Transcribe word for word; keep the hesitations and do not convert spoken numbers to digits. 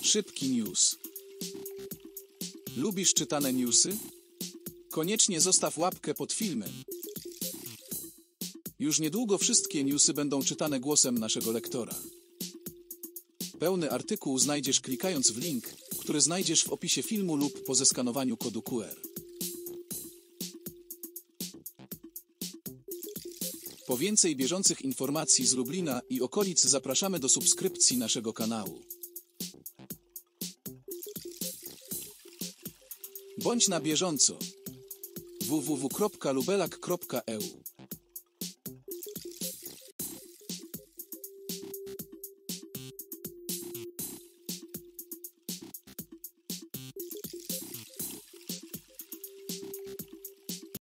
Szybki news. Lubisz czytane newsy? Koniecznie zostaw łapkę pod filmem. Już niedługo wszystkie newsy będą czytane głosem naszego lektora. Pełny artykuł znajdziesz klikając w link, który znajdziesz w opisie filmu lub po zeskanowaniu kodu Q R. Po więcej bieżących informacji z Lublina i okolic zapraszamy do subskrypcji naszego kanału. Bądź na bieżąco. w w w kropka lubelak kropka e u